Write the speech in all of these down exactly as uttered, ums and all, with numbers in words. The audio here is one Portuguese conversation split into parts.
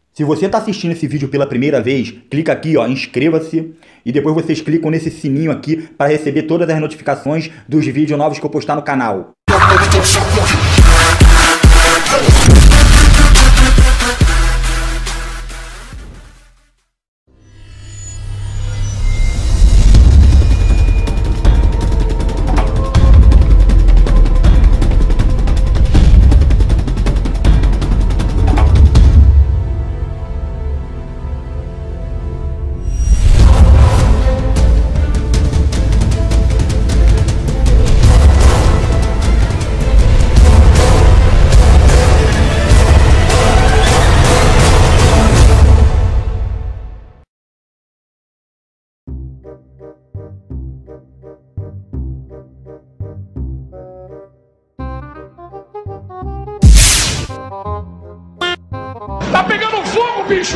Se você está assistindo esse vídeo pela primeira vez, clica aqui, ó, inscreva-se, e depois vocês clicam nesse sininho aqui para receber todas as notificações dos vídeos novos que eu postar no canal. Tá pegando fogo, bicho!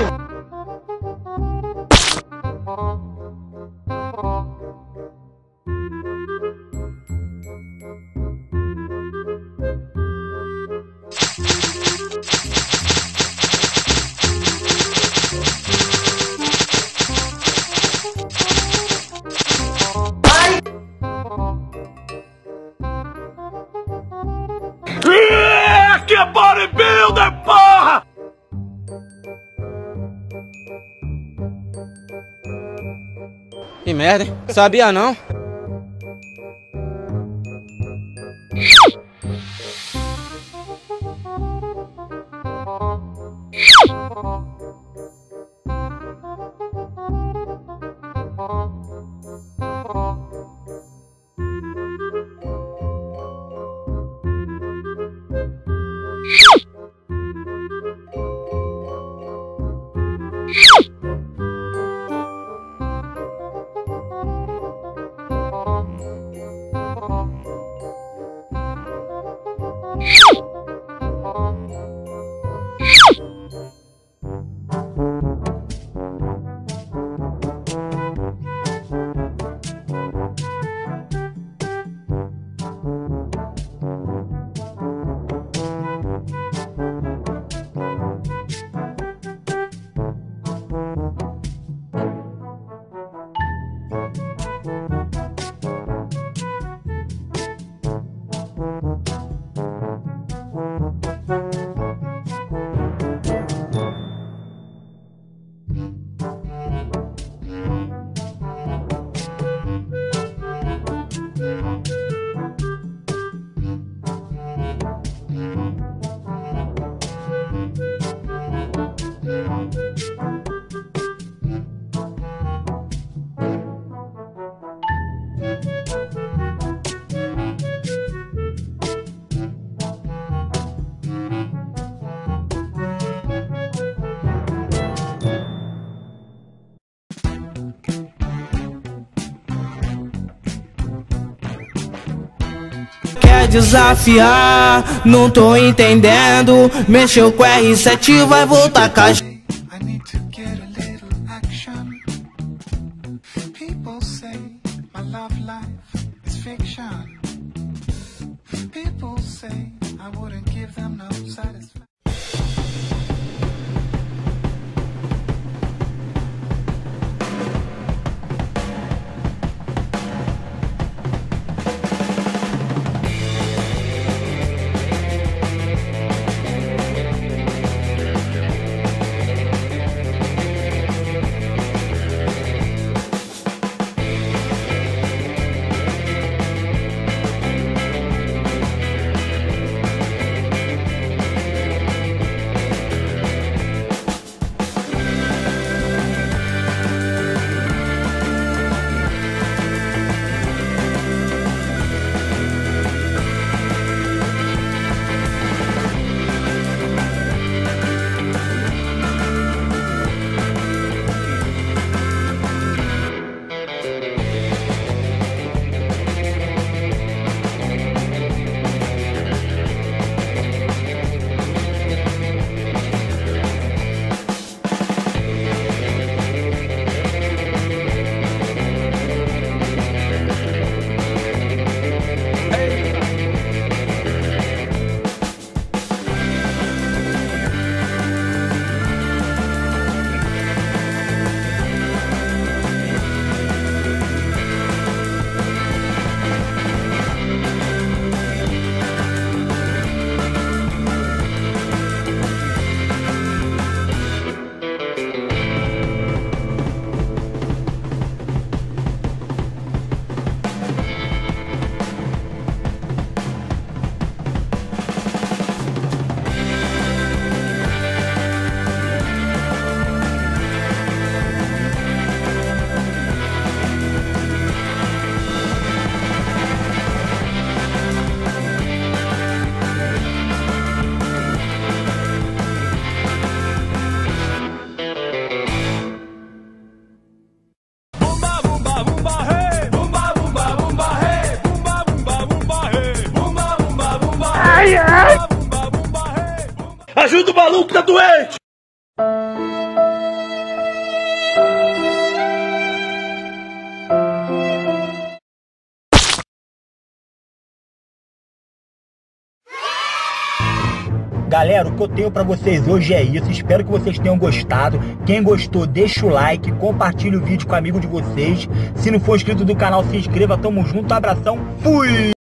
Ai! Que bodybuilder, porra! Que merda, hein? Sabia não? Quer desafiar? Não tô entendendo. Mexeu com R sete, vai voltar com a gente. doente! Galera, o que eu tenho pra vocês hoje é isso. Espero que vocês tenham gostado. Quem gostou, deixa o like, compartilha o vídeo com o amigo de vocês. Se não for inscrito do canal, se inscreva. Tamo junto, abração, fui!